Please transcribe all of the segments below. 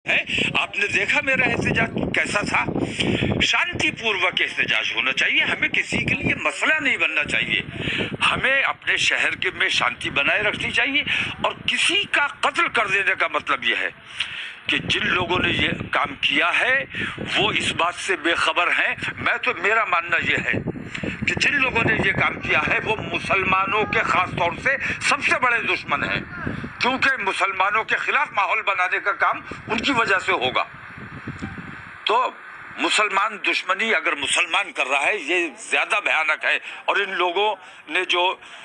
है। आपने देखा मेरा एहतजाज कैसा था, शांतिपूर्वक एहतजाज होना चाहिए। हमें किसी के लिए मसला नहीं बनना चाहिए। हमें अपने शहर के में शांति बनाए रखनी चाहिए। और किसी का कत्ल कर देने का मतलब यह है कि जिन लोगों ने ये काम किया है वो इस बात से बेखबर हैं। मेरा मानना यह है कि जिन लोगों ने ये काम किया है वो मुसलमानों के खास तौर से सबसे बड़े दुश्मन हैं, क्योंकि मुसलमानों के खिलाफ माहौल बनाने का काम उनकी वजह से होगा। तो मुसलमान दुश्मनी अगर मुसलमान कर रहा है ये ज्यादा भयानक है। और इन लोगों ने जो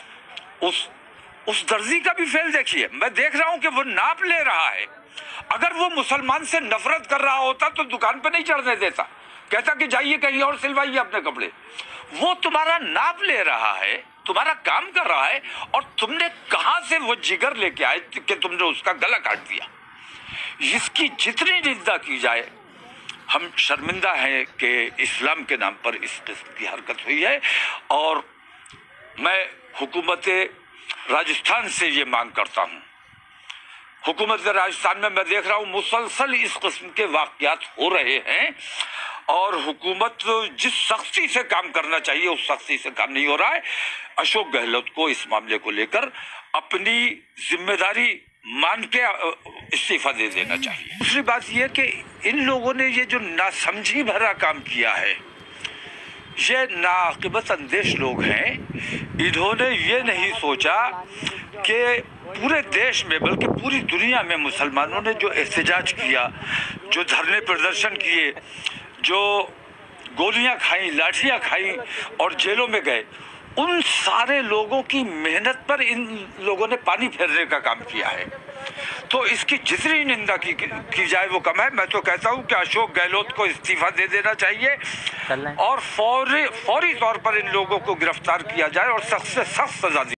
उस दर्जी का भी फेल देखिए, मैं देख रहा हूं कि वो नाप ले रहा है। अगर वो मुसलमान से नफरत कर रहा होता तो दुकान पे नहीं चढ़ने देता, कहता कि जाइए कहीं और सिलवाइए अपने कपड़े। वो तुम्हारा नाप ले रहा है, तुम्हारा काम कर रहा है, और तुमने कहां से वो जिगर लेके आए कि तुमने उसका गला काट दिया। इसकी जितनी निंदा की जाए, हम शर्मिंदा हैं कि इस्लाम के नाम पर इस किस्म की हरकत हुई है। और मैं हुकूमत राजस्थान से ये मांग करता हूं। हुकूमत राजस्थान में मैं देख रहा हूं मुसलसल इस किस्म के वाक़यात हो रहे हैं, और हुकूमत जिस सख्ती से काम करना चाहिए उस सख्ती से काम नहीं हो रहा है। अशोक गहलोत को इस मामले को लेकर अपनी जिम्मेदारी मान के इस्तीफा दे देना चाहिए। दूसरी बात यह कि इन लोगों ने ये जो नासमझी भरा काम किया है, ये नाकिबत अंदेश लोग हैं। इन्होंने ये नहीं सोचा कि पूरे देश में बल्कि पूरी दुनिया में मुसलमानों ने जो एहतजाज किया, जो धरने प्रदर्शन किए, जो गोलियां खाई, लाठियां खाई और जेलों में गए, उन सारे लोगों की मेहनत पर इन लोगों ने पानी फेरने का काम किया है। तो इसकी जितनी निंदा की जाए वो कम है। मैं तो कहता हूं कि अशोक गहलोत को इस्तीफा दे देना चाहिए और फौरी तौर पर इन लोगों को गिरफ्तार किया जाए और सख्त से सख्त सजा दी